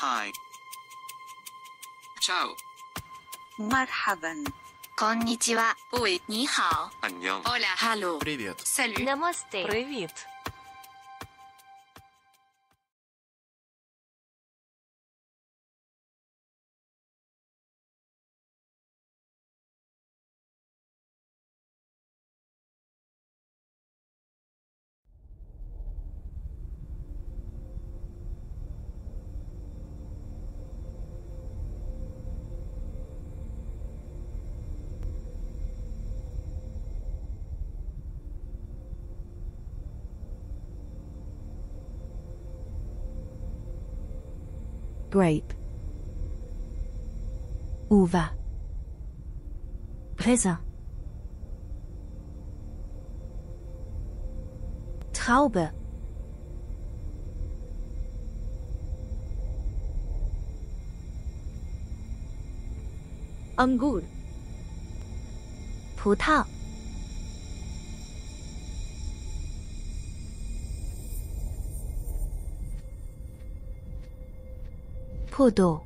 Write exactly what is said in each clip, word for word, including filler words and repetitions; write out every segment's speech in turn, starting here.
Hi. Ciao. مرحبا. こんにちは。 Oi, 你好。 안녕. Hola. hello, Привет. Salut. Namaste. Привіт. Grape. Uva. Raisin. Traube. Angur. 葡萄。破豆。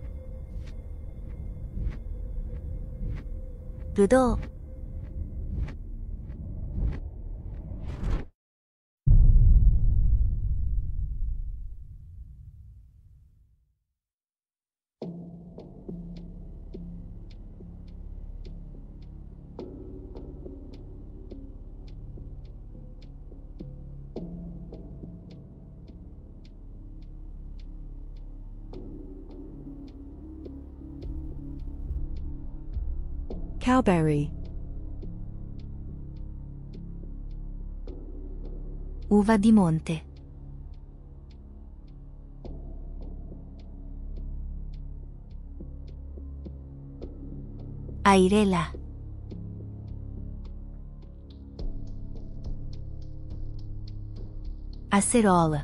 ぶどう。Cowberry. Uva di monte. Airela. Acerola.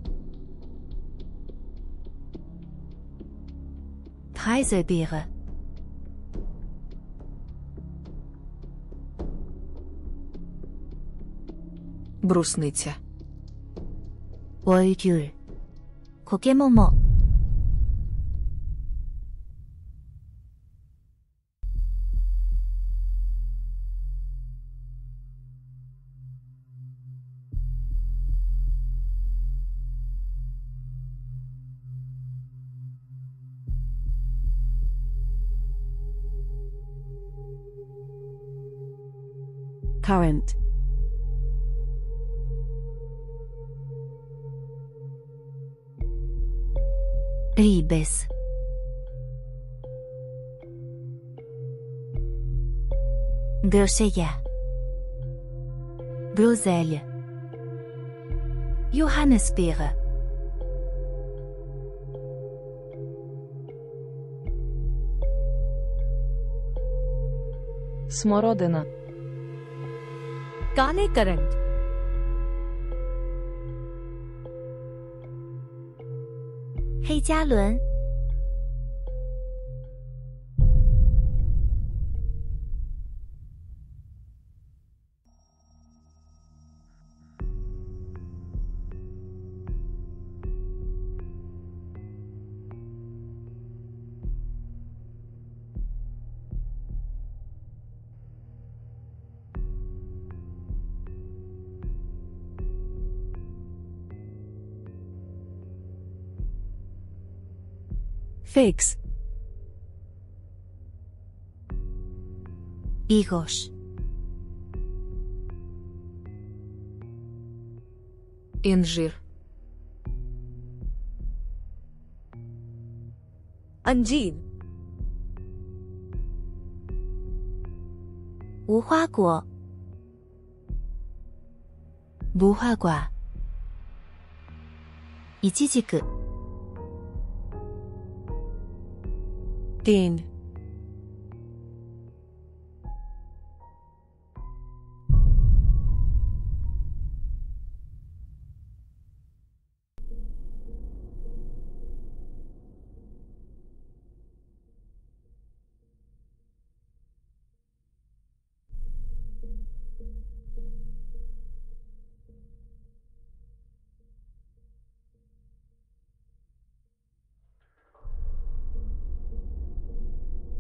Preiselbeere. Брусниця. 월귤. 고개모모. Current. Ribes. Grosseia. Groselha. Johannisbeere. Смородина. काले करंट.黑加仑. Figs. Higos. Інжир. Anjir. 无花果。无花quả。イチジク。Dean.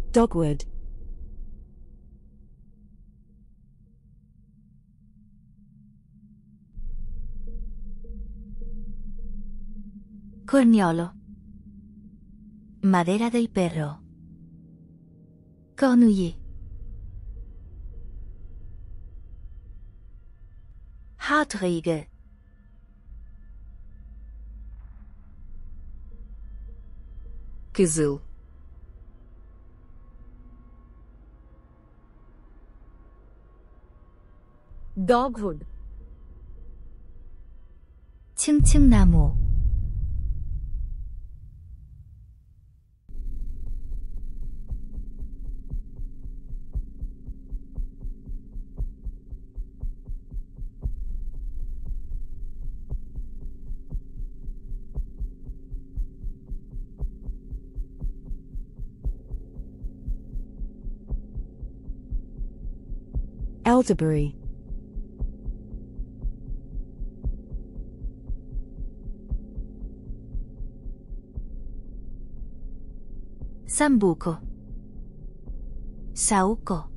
Dogwood. Corniolo. Madera del perro. Cornouiller. Hartriegel. Кизил. Dogwood. 층층나무. Elderberry. Sambuco. Saúco.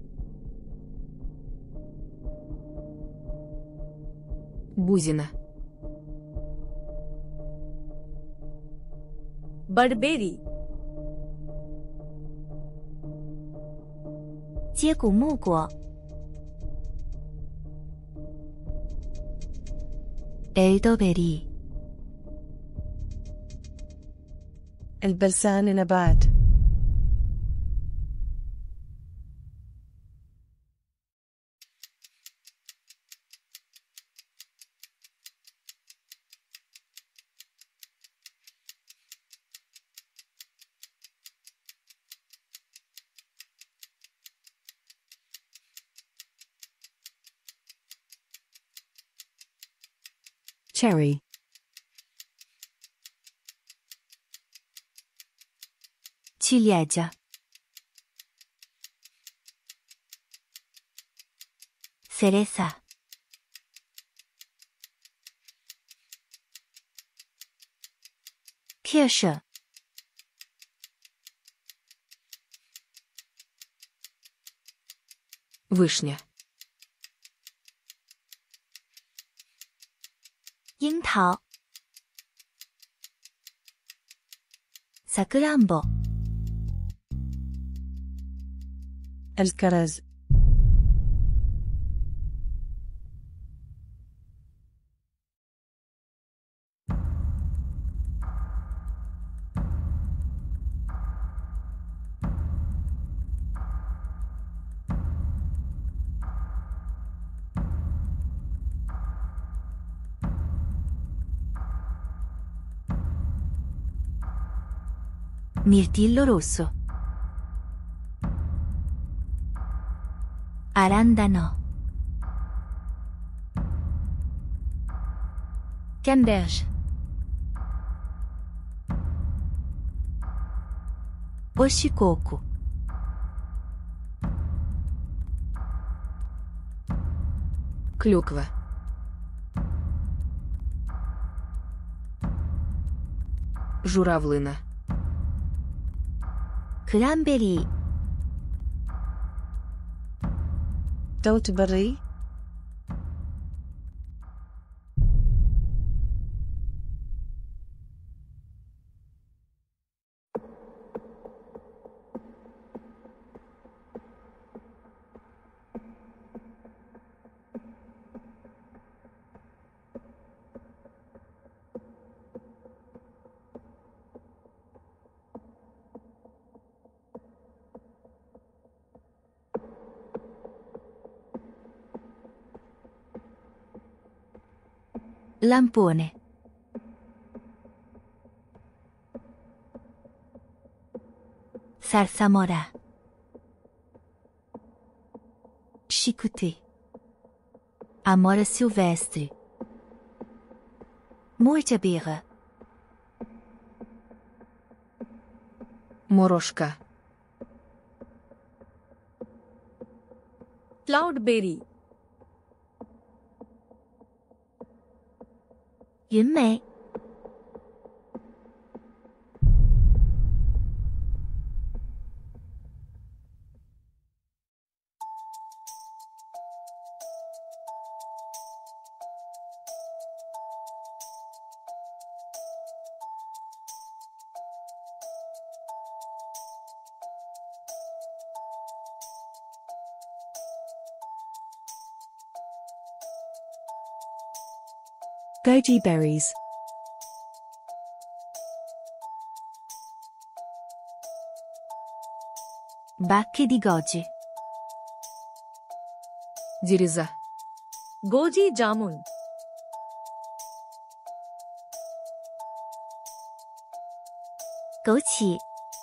Бузина. Barberry. 接骨木果。Elderberry. البرسان نبات. Cherry. Ciliegia. Cereza. Kirsche. Вишня. 樱桃。さくらんぼ。 الكرز. Mirtillo rosso. Arandano. Canneberge. Oshikoku. Клюква. Журавлина. Cranberry. توتبري. Lampone. Zarzamora. Chicoté. Amora silvestre. Moortaberen. Морошка. Cloudberry. 云梅。 Goji berries. Bacche di goji. Дереза. Goji jamun. Gochi.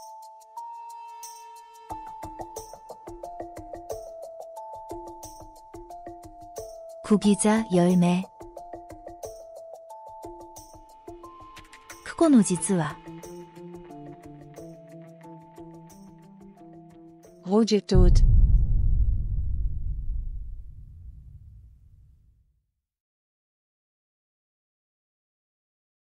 구기자 열매. クコの実は Rojetod.